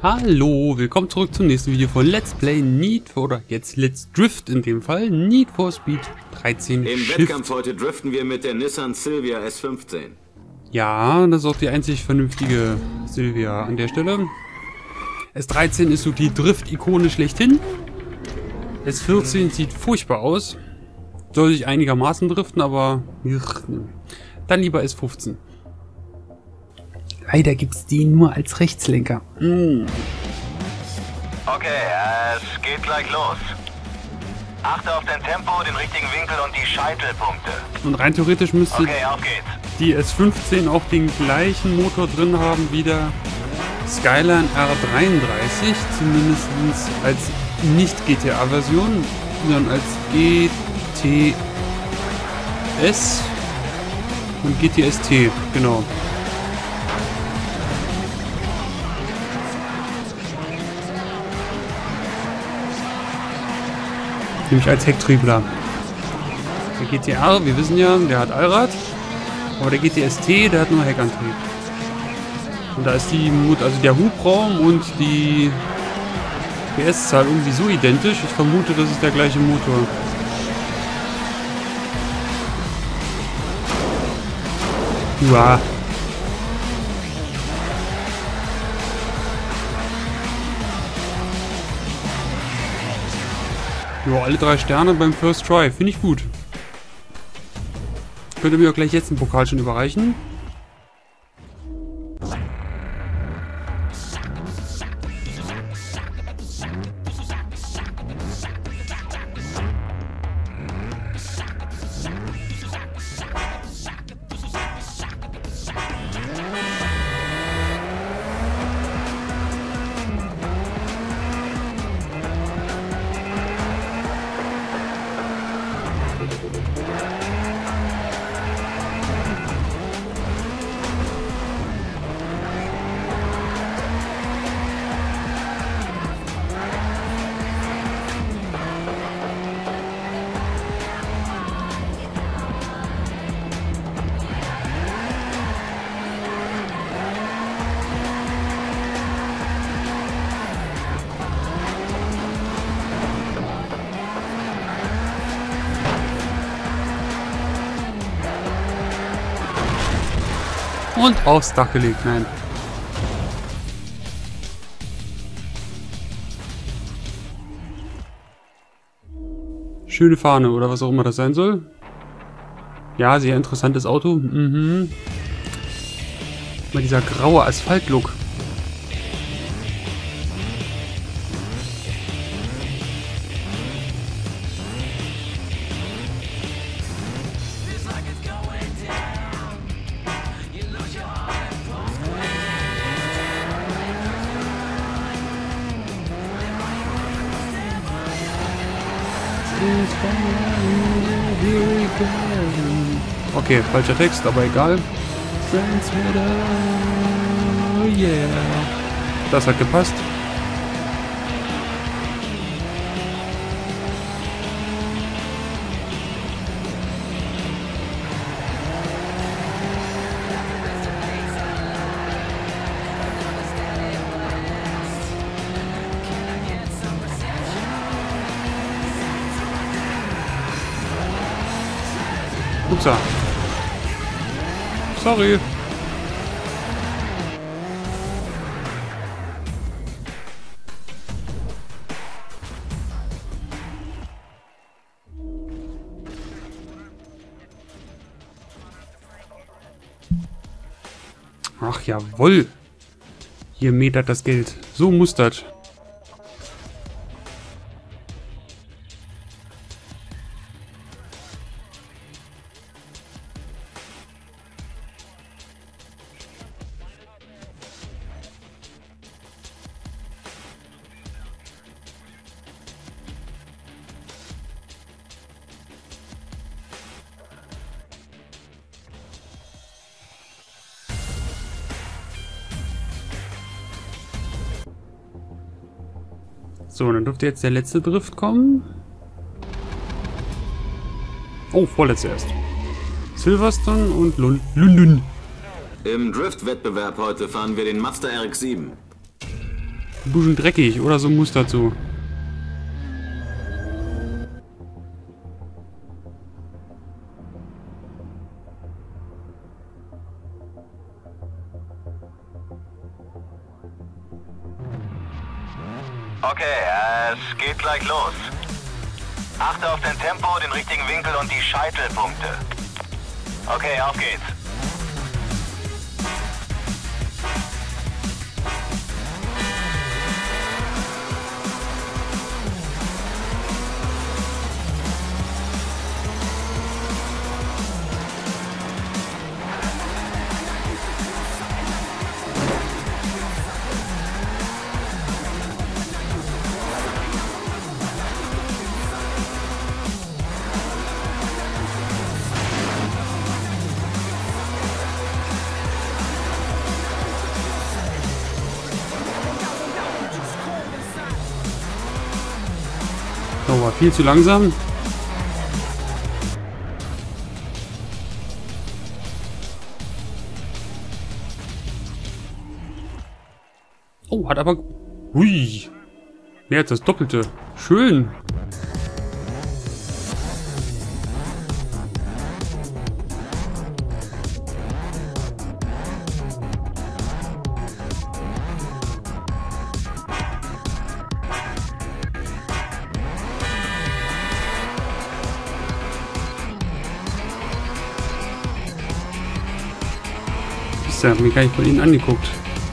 Hallo, willkommen zurück zum nächsten Video von Let's Play Need for, oder jetzt Let's Drift in dem Fall, Need for Speed 13 Im Shift. Wettkampf heute driften wir mit der Nissan Silvia S15. Ja, das ist auch die einzig vernünftige Silvia an der Stelle. S13 ist so die Drift-Ikone schlechthin. S14 sieht furchtbar aus. Soll sich einigermaßen driften, aber dann lieber S15. Leider gibt es die nur als Rechtslenker. Okay, es geht gleich los. Achte auf dein Tempo, den richtigen Winkel und die Scheitelpunkte. Und rein theoretisch müsste auf geht's. die S15 auch den gleichen Motor drin haben wie der Skyline R33, zumindest als nicht GTA-Version, sondern als GTS und GTST, genau. Nämlich als Hecktriebler. Der GTR, wir wissen ja, der hat Allrad, aber der GTST, der hat nur Heckantrieb. Und da ist die also der Hubraum und die PS-Zahl irgendwie so identisch. Ich vermute, das ist der gleiche Motor. Uah. Ja, alle 3 Sterne beim First Try. Finde ich gut. Könnt ihr mir auch gleich jetzt den Pokal schon überreichen. Und aufs Dach gelegt, nein. Schöne Fahne oder was auch immer das sein soll. Ja, sehr interessantes Auto. Mhm. Mal dieser graue Asphalt-Look. Okay, falscher Text, aber egal. Yeah. Das hat gepasst. Upsa. Sorry. Ach jawohl. Hier metert das Geld. So muss das. So, dann dürfte jetzt der letzte Drift kommen. Oh, vorletzter erst. Silverstone und London. Im Drift-Wettbewerb heute fahren wir den Mazda RX-7. Ein bisschen dreckig, oder so muss das so. Okay, es geht gleich los. Achte auf dein Tempo, den richtigen Winkel und die Scheitelpunkte. Okay, auf geht's. Oh, war viel zu langsam. Oh, hat aber... Hui. Mehr als das Doppelte. Schön. Ich habe mir gar nicht von Ihnen angeguckt.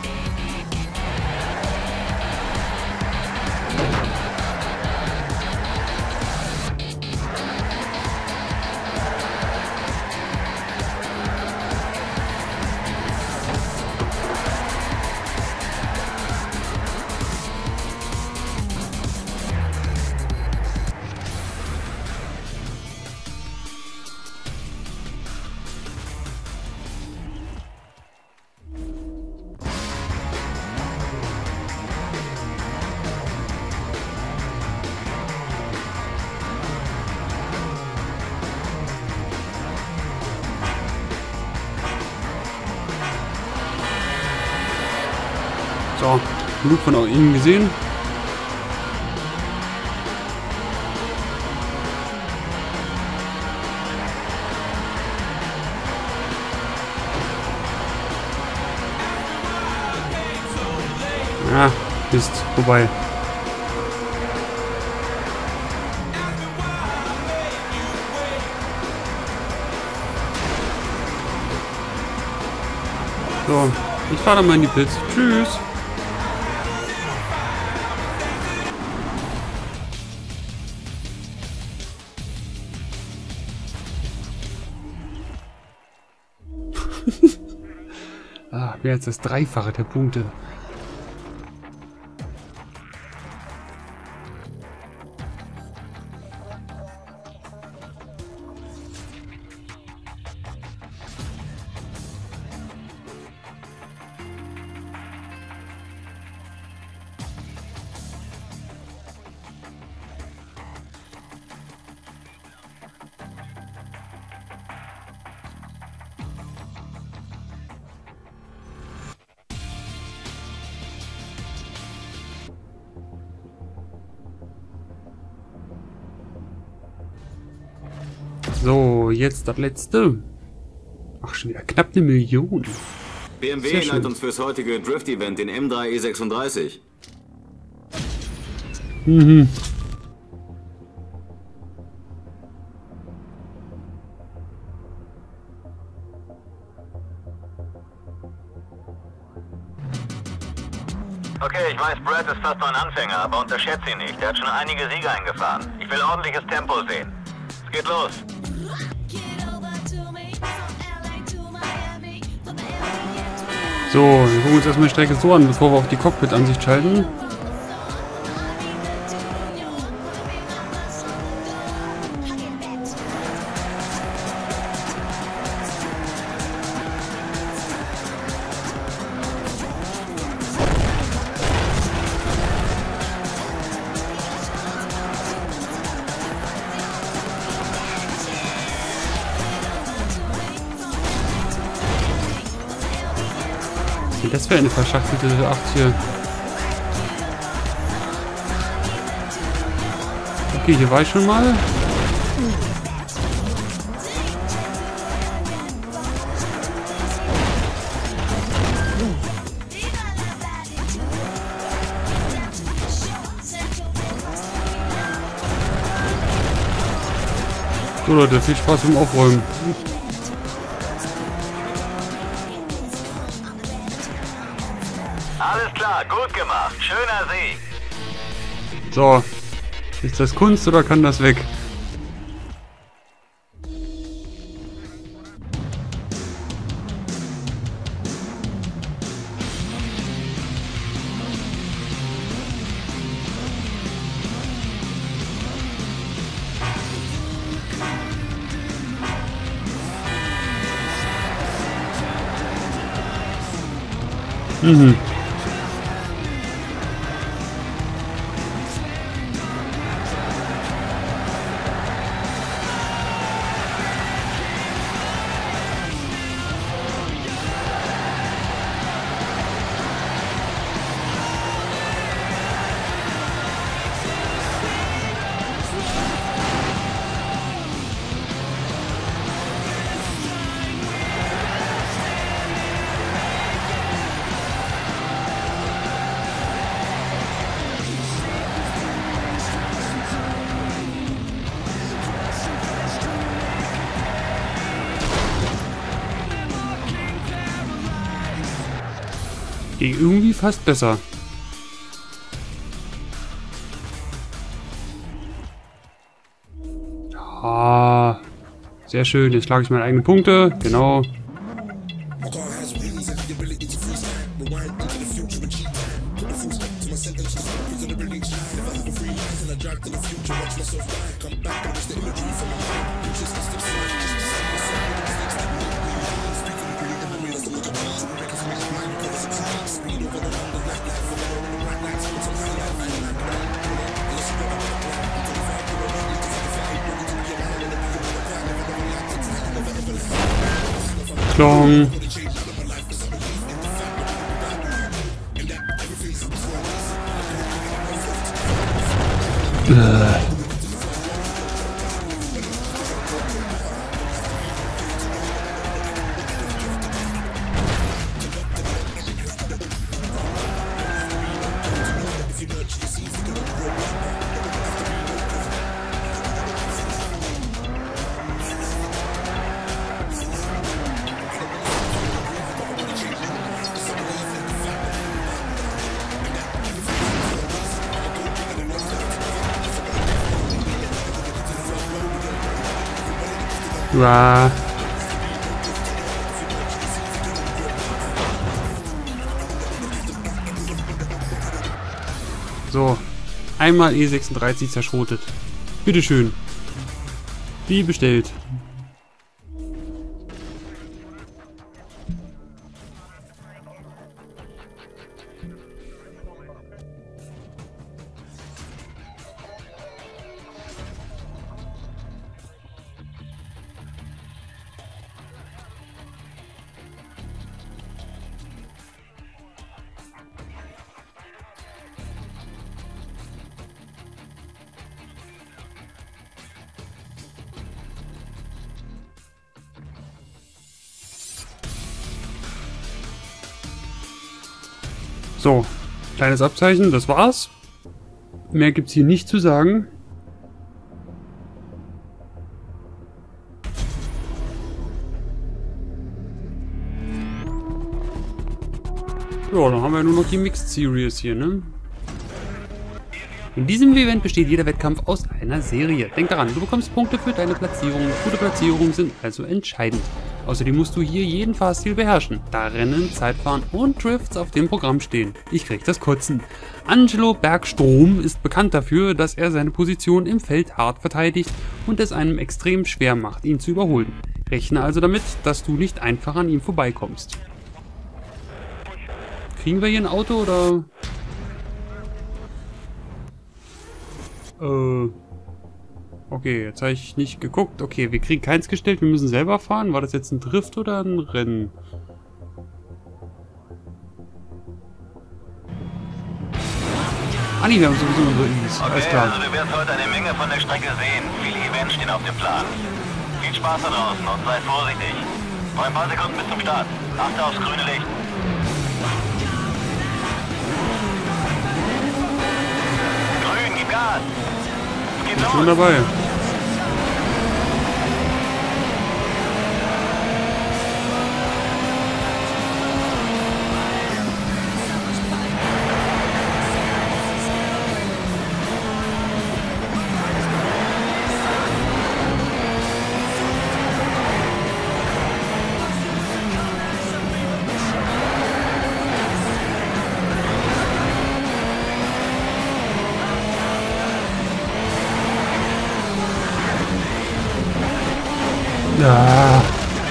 So, genug von Ihnen gesehen. Ja, ist vorbei. So, ich fahre dann mal in die Pits. Tschüss. Mehr als das Dreifache der Punkte. So, jetzt das letzte. Ach, schon wieder knapp 1 Million. BMW leitet uns fürs heutige Drift-Event den M3 E36. Mhm. Okay, ich weiß, Brad ist fast nur ein Anfänger, aber unterschätze ihn nicht. Er hat schon einige Siege eingefahren. Ich will ordentliches Tempo sehen. Es geht los. So, wir gucken uns erstmal die Strecke so an, bevor wir auf die Cockpit-Ansicht schalten. Das wäre eine verschachtelte 8 hier. Okay, hier war ich schon mal. So Leute, viel Spaß beim Aufräumen. Alles klar, gut gemacht. Schöner Sieg. So, ist das Kunst oder kann das weg? Mhm. Ging irgendwie fast besser. Ah, sehr schön. Jetzt schlage ich meine eigenen Punkte. Genau. Klong. Ja. So, einmal E36 zerschrotet. Bitteschön. Wie bestellt. So, kleines Abzeichen, das war's. Mehr gibt's hier nicht zu sagen. Ja, dann haben wir nur noch die Mixed Series hier, ne? In diesem Event besteht jeder Wettkampf aus einer Serie. Denk daran, du bekommst Punkte für deine Platzierungen. Gute Platzierungen sind also entscheidend. Außerdem musst du hier jeden Fahrstil beherrschen, da Rennen, Zeitfahren und Drifts auf dem Programm stehen. Ich krieg das Kotzen. Angelo Bergstrom ist bekannt dafür, dass er seine Position im Feld hart verteidigt und es einem extrem schwer macht, ihn zu überholen. Rechne also damit, dass du nicht einfach an ihm vorbeikommst. Kriegen wir hier ein Auto oder... Okay, jetzt habe ich nicht geguckt. Okay, wir kriegen keins gestellt, wir müssen selber fahren. War das jetzt ein Drift oder ein Rennen? Ah nee, wir haben sowieso unsere Ease. Alles Okay, klar. also du wirst heute eine Menge von der Strecke sehen. Viele Events stehen auf dem Plan. Viel Spaß da draußen und sei vorsichtig. Noch ein paar Sekunden bis zum Start. Achte aufs grüne Licht. Grün, gib Gas. Es geht los. Schon dabei. Ja.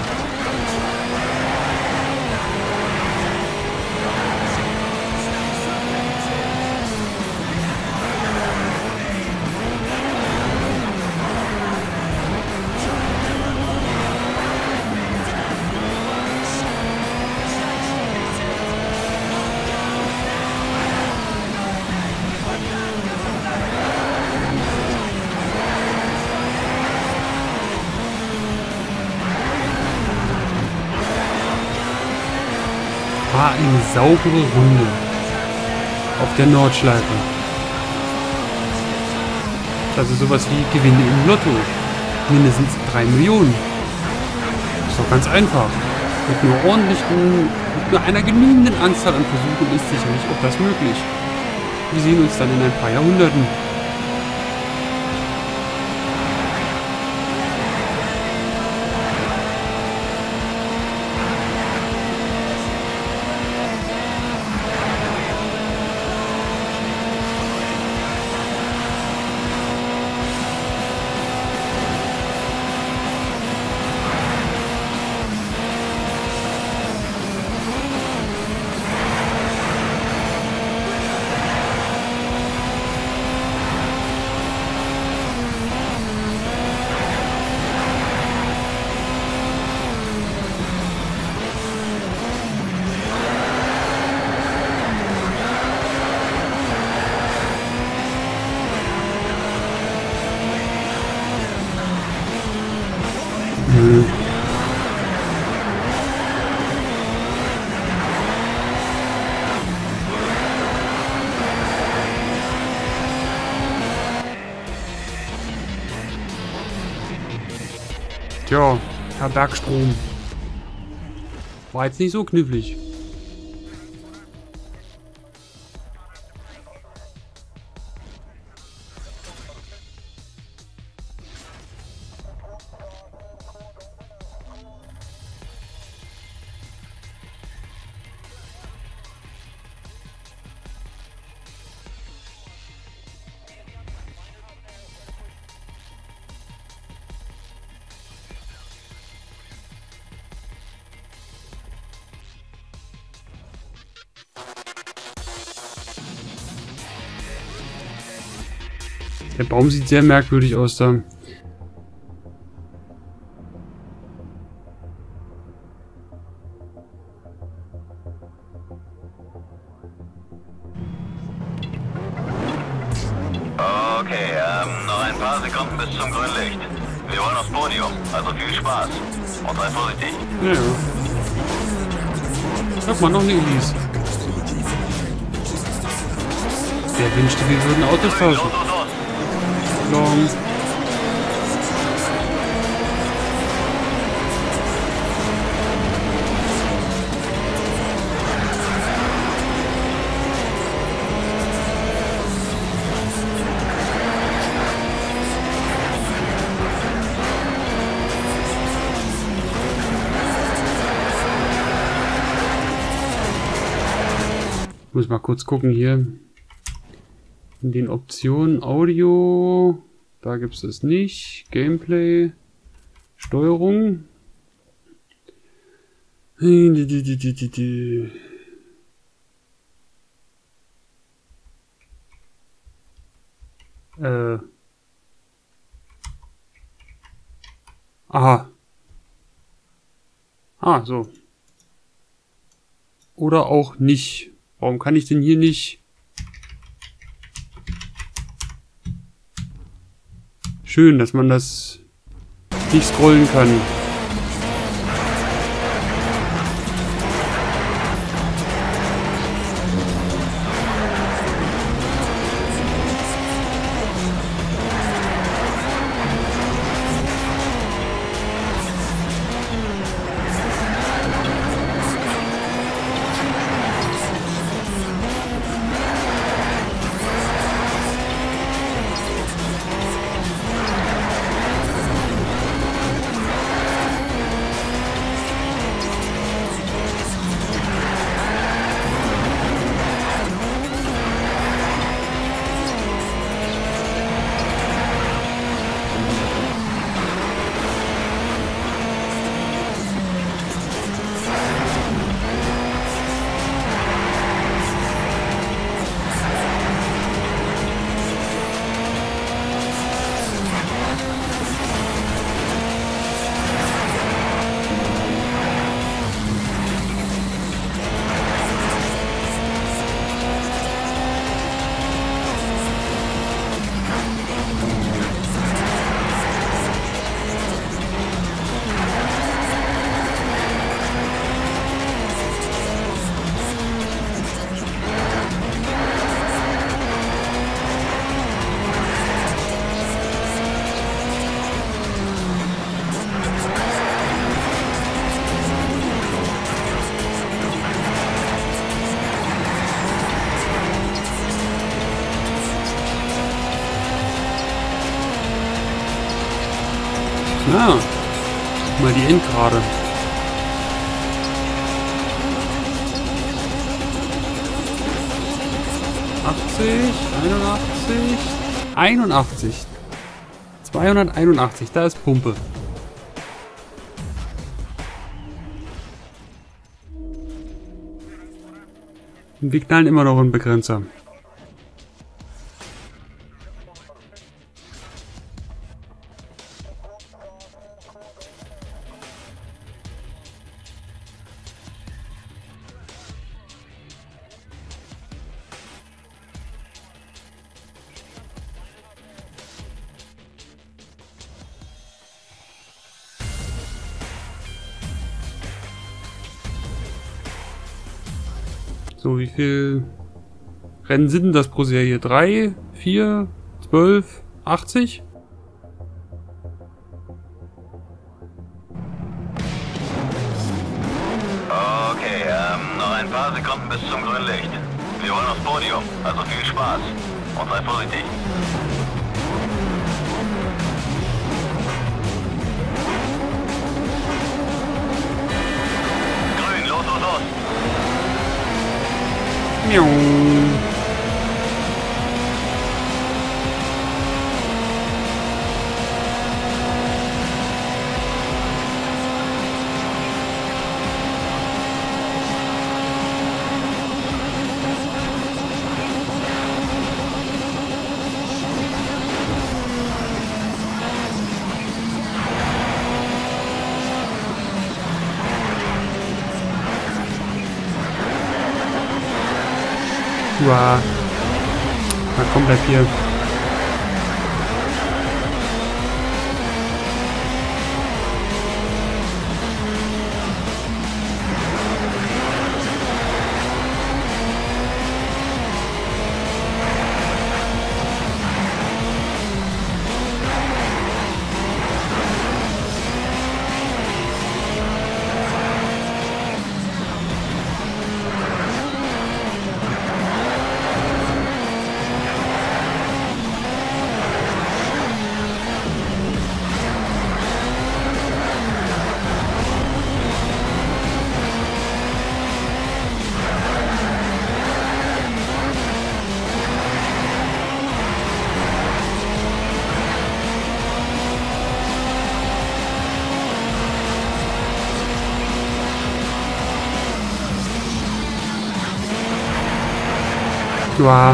War eine saubere Runde auf der Nordschleife. Also sowas wie Gewinne im Lotto. Mindestens 3 Millionen. Ist doch ganz einfach. Mit nur einer genügenden Anzahl an Versuchen ist sicherlich auch das möglich. Wir sehen uns dann in ein paar Jahrhunderten. Tja, Herr Bergstrom. War jetzt nicht so knifflig. Der Baum sieht sehr merkwürdig aus da. Okay, noch ein paar Sekunden bis zum Grünlicht. Wir wollen aufs Podium, also viel Spaß. Und sei vorsichtig. Ja, ja. Guck mal, noch eine Elise. Wer wünschte, wir würden Autos tauschen. Long. Muss mal kurz gucken hier. In den Optionen Audio, da gibt es es nicht. Gameplay, Steuerung. Aha. Ah, so. Oder auch nicht. Warum kann ich denn hier nicht schön, dass man das nicht scrollen kann. Ah, mal die Endgrade. ...81, 81. 281, da ist Pumpe. Und wir knallen immer noch einen Begrenzer. So, wie viel Rennen sind denn das pro Serie? 3, 4, 12, 80? Okay, noch ein paar Sekunden bis zum Grünlicht. Wir wollen aufs Podium, also viel Spaß. Und sei vorsichtig. Grün, los, los, los. Miau. Uah. Na komm, bleib hier. Uah.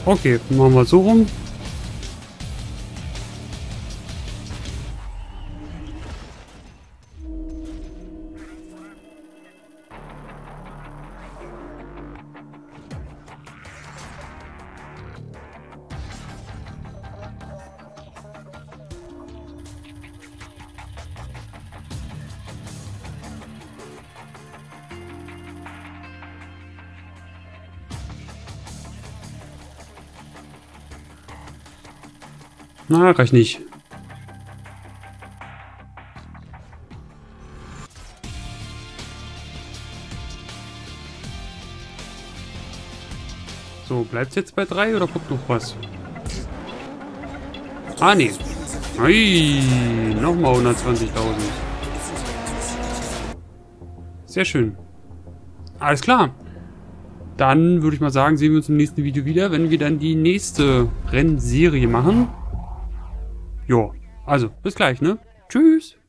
Okay, machen wir so rum. Na, reicht nicht. So, bleibt es jetzt bei 3 oder kommt noch was? Ah, nee. Ui, nochmal 120.000. Sehr schön. Alles klar. Dann würde ich mal sagen, sehen wir uns im nächsten Video wieder, wenn wir dann die nächste Rennserie machen. Jo, also bis gleich, ne? Tschüss.